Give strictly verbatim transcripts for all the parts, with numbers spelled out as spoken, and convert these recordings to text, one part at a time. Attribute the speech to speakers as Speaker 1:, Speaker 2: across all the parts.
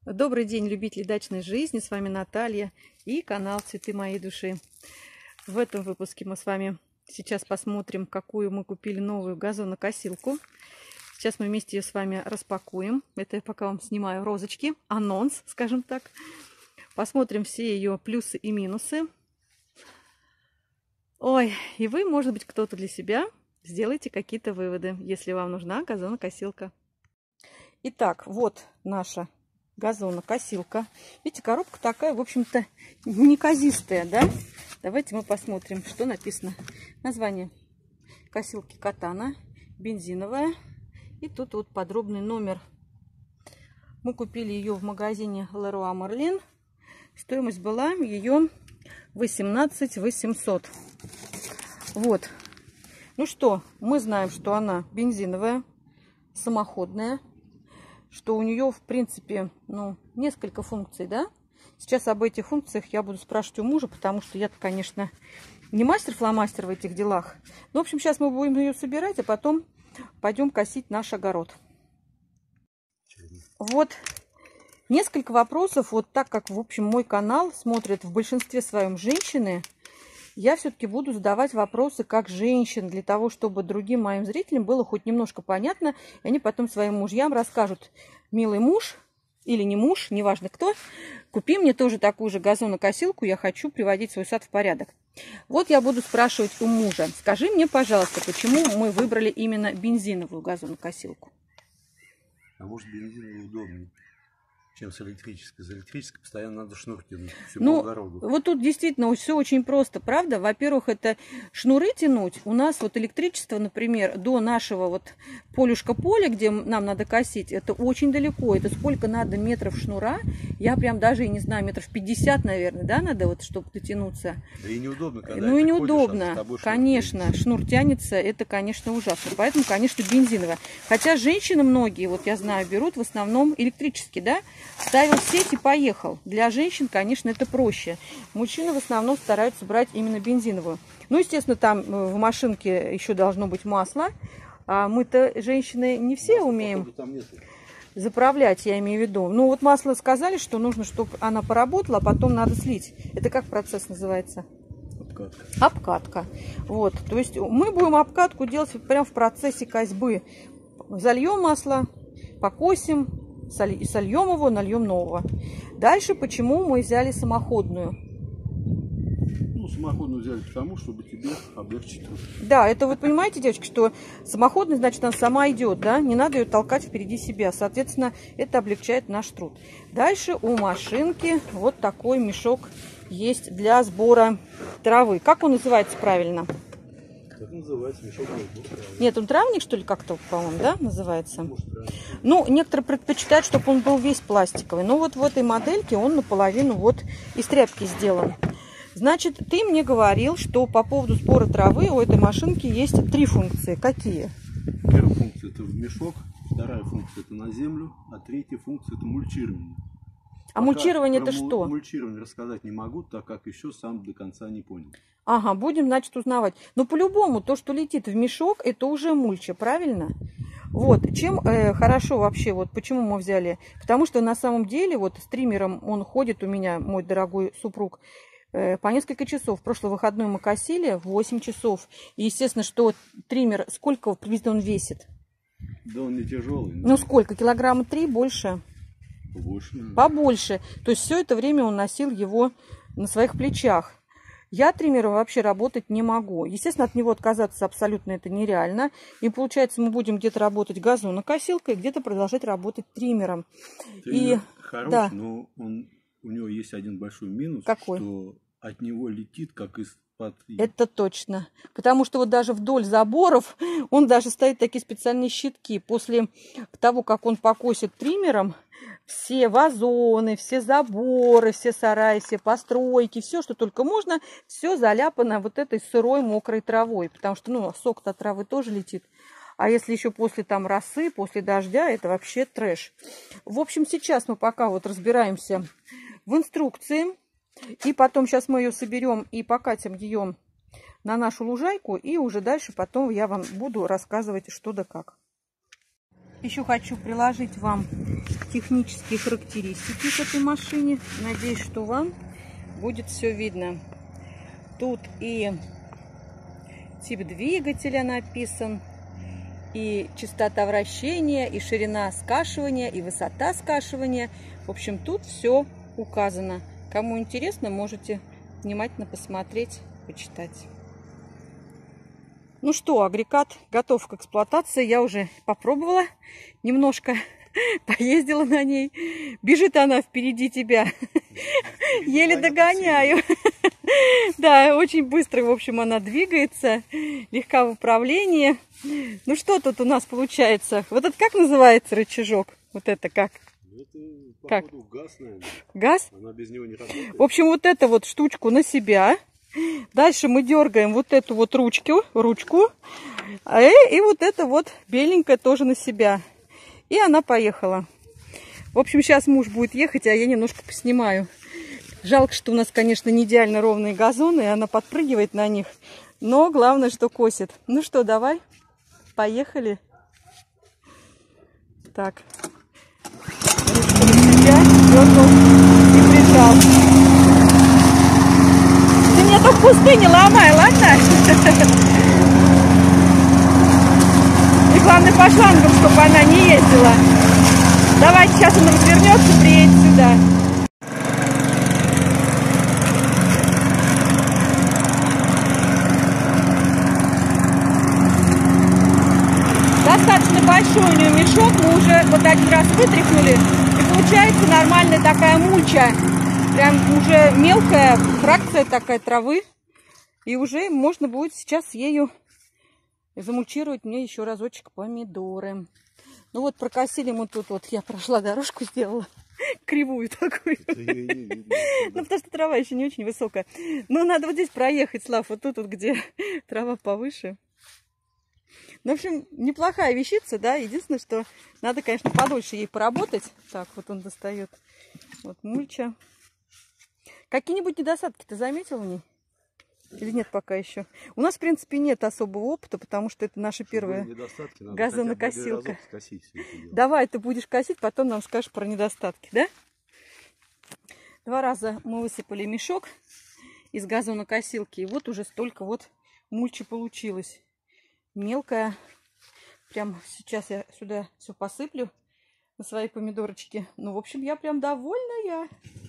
Speaker 1: Добрый день, любители дачной жизни, с вами Наталья и канал Цветы моей души. В этом выпуске мы с вами сейчас посмотрим, какую мы купили новую газонокосилку. Сейчас мы вместе ее с вами распакуем. Это я пока вам снимаю розочки, анонс, скажем так. Посмотрим все ее плюсы и минусы. Ой, и вы, может быть, кто-то для себя сделайте какие-то выводы, если вам нужна газонокосилка. Итак, вот наша газонокосилка. Видите, коробка такая, в общем-то, неказистая, да? Давайте мы посмотрим, что написано. Название косилки Катана, бензиновая. И тут вот подробный номер. Мы купили ее в магазине Леруа Мерлен. Стоимость была ее восемнадцать тысяч восемьсот. Вот. Ну что, мы знаем, что она бензиновая, самоходная. Что у нее, в принципе, ну, несколько функций, да? Сейчас об этих функциях я буду спрашивать у мужа, потому что я-то, конечно, не мастер-фломастер в этих делах. Ну, в общем, сейчас мы будем ее собирать, а потом пойдем косить наш огород. Вот несколько вопросов. Вот так как, в общем, мой канал смотрят в большинстве своем женщины, я все-таки буду задавать вопросы как женщин, для того, чтобы другим моим зрителям было хоть немножко понятно, и они потом своим мужьям расскажут: милый муж или не муж, неважно кто, купи мне тоже такую же газонокосилку, я хочу приводить свой сад в порядок. Вот я буду спрашивать у мужа: скажи мне, пожалуйста, почему мы выбрали именно бензиновую газонокосилку?
Speaker 2: А может, бензиновую удобнее, чем с электрической. За электрической постоянно надо шнур тянуть всю
Speaker 1: ну,
Speaker 2: огороду. Вот
Speaker 1: тут действительно все очень просто, правда? Во-первых, это шнуры тянуть. У нас вот электричество, например, до нашего вот полюшка поля, где нам надо косить, это очень далеко. Это сколько надо метров шнура? Я прям даже и не знаю, метров пятьдесят, наверное, да, надо вот, чтобы дотянуться.
Speaker 2: Да и неудобно, когда
Speaker 1: Ну и
Speaker 2: ты
Speaker 1: неудобно,
Speaker 2: ходишь, а
Speaker 1: конечно,
Speaker 2: тянется.
Speaker 1: шнур тянется, это, конечно, ужасно. Поэтому, конечно, бензиновая. Хотя женщины многие, вот я знаю, берут в основном электрический, да? Ставил сеть и поехал. Для женщин, конечно, это проще. Мужчины в основном стараются брать именно бензиновую. Ну, естественно, там в машинке еще должно быть масло. А мы-то, женщины, не все
Speaker 2: Масла,
Speaker 1: умеем
Speaker 2: походу, там нету.
Speaker 1: заправлять, я имею в виду. Ну, вот масло сказали, что нужно, чтобы она поработала, а потом надо слить. Это как процесс называется?
Speaker 2: Обкатка.
Speaker 1: Обкатка. Вот, то есть мы будем обкатку делать прямо в процессе косьбы. Зальем масло, покосим, сольем его, нальем нового. Дальше, почему мы взяли самоходную?
Speaker 2: Ну, самоходную взяли потому, чтобы тебе облегчить труд.
Speaker 1: Да, это вы понимаете, девочки, что самоходная, значит, она сама идет, да? Не надо ее толкать впереди себя. Соответственно, это облегчает наш труд. Дальше у машинки вот такой мешок есть для сбора травы. Как он называется правильно?
Speaker 2: Как называется? Мешок травы.
Speaker 1: Нет, он травник, что ли, как-то, по-моему, да, называется?
Speaker 2: Может,
Speaker 1: Ну, некоторые предпочитают, чтобы он был весь пластиковый. Но вот в этой модельке он наполовину вот из тряпки сделан. Значит, ты мне говорил, что по поводу сбора травы у этой машинки есть три функции. Какие?
Speaker 2: Первая функция — это в мешок, вторая функция — это на землю, а третья функция — это мульчирование.
Speaker 1: А мульчирование это
Speaker 2: про
Speaker 1: что?
Speaker 2: Мульчирование рассказать не могу, так как еще сам до конца не понял.
Speaker 1: Ага, будем, значит, узнавать. Но по-любому то, что летит в мешок, это уже мульча, правильно? Вот, чем э, хорошо вообще, вот почему мы взяли? Потому что на самом деле, вот с триммером он ходит у меня, мой дорогой супруг, э, по несколько часов. В прошлый выходной мы косили восемь часов. И, естественно, что триммер, сколько приблизительно он весит?
Speaker 2: Да он не тяжелый. Но...
Speaker 1: Ну, сколько? Килограмма три, больше?
Speaker 2: Побольше. Наверное.
Speaker 1: Побольше. То есть все это время он носил его на своих плечах. Я триммером вообще работать не могу. Естественно, от него отказаться абсолютно это нереально. И получается, мы будем где-то работать газонокосилкой, где-то продолжать работать триммером.
Speaker 2: Триммер
Speaker 1: И
Speaker 2: хорош,
Speaker 1: да.
Speaker 2: но он, у него есть один большой минус.
Speaker 1: Какой?
Speaker 2: Что от него летит, как из-под...
Speaker 1: Это точно. Потому что вот даже вдоль заборов он даже ставит такие специальные щитки. После того, как он покосит триммером, все вазоны, все заборы, все сараи, все постройки, все, что только можно, все заляпано вот этой сырой мокрой травой. Потому что, ну, сок-то от травы тоже летит. А если еще после там росы, после дождя, это вообще трэш. В общем, сейчас мы пока вот разбираемся в инструкции. И потом сейчас мы ее соберем и покатим ее на нашу лужайку. И уже дальше потом я вам буду рассказывать, что да как. Еще хочу приложить вам технические характеристики к этой машине. Надеюсь, что вам будет все видно. Тут и тип двигателя написан, и частота вращения, и ширина скашивания, и высота скашивания. В общем, тут все указано. Кому интересно, можете внимательно посмотреть, почитать. Ну что, агрегат готов к эксплуатации. Я уже попробовала немножко, поездила на ней. Бежит она впереди тебя. Еле догоняю. Да, очень быстро, в общем, она двигается. Легка в управлении. Ну что тут у нас получается? Вот это как называется рычажок? Вот это как?
Speaker 2: Это,
Speaker 1: как?
Speaker 2: Походу, газ, наверное.
Speaker 1: Газ?
Speaker 2: Она без него не работает.
Speaker 1: В общем, вот эту вот штучку на себя. Дальше мы дергаем вот эту вот ручку, ручку. И вот это вот беленькое тоже на себя. И она поехала. В общем, сейчас муж будет ехать, а я немножко поснимаю. Жалко, что у нас, конечно, не идеально ровные газоны, и она подпрыгивает на них. Но главное, что косит. Ну что, давай, поехали. Так. Ручку на себя, дергал и прижал. Ты меня только в пустыне ломай, ладно? И главное, по шлангам, чтобы она не ездила. Давай, сейчас он развернется, приедет сюда. Достаточно большой у нее мешок, мы уже вот один раз вытряхнули, и получается нормальная такая мульча, прям уже мелкая фракция такая травы, и уже можно будет сейчас ею замульчировать мне еще разочек помидоры. Ну вот прокосили мы тут, вот я прошла дорожку, сделала кривую такую, ну потому что трава еще не очень высокая, но надо вот здесь проехать, Слав, вот тут вот, где трава повыше. Ну, в общем, неплохая вещица, да. Единственное, что надо, конечно, подольше ей поработать. Так, вот он достает. Вот мульча. Какие-нибудь недостатки ты заметил в ней? Или нет пока еще? У нас, в принципе, нет особого опыта, потому что это наша первая газонокосилка. Давай, ты будешь косить, потом нам скажешь про недостатки, да? Два раза мы высыпали мешок из газонокосилки, и вот уже столько вот мульчи получилось. Мелкая. Прям сейчас я сюда все посыплю на свои помидорочки. Ну, в общем, я прям довольная.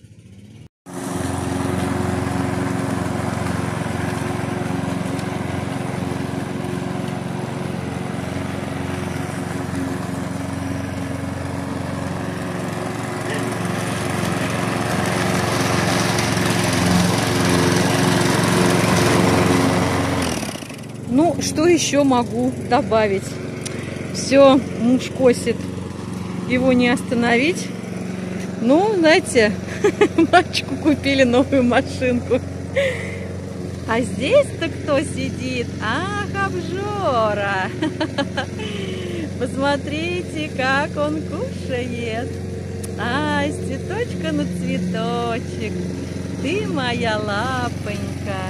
Speaker 1: Ну, что еще могу добавить? Все, муж косит, его не остановить. Ну, знаете, мальчику купили новую машинку. А здесь-то кто сидит? Ах, обжора! Посмотрите, как он кушает. Ай, с цветочка на цветочек. Ты моя лапонька.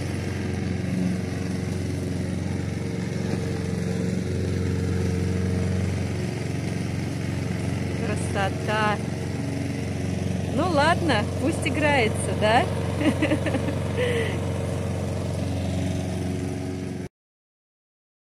Speaker 1: Красота. Ну ладно, пусть играется, да?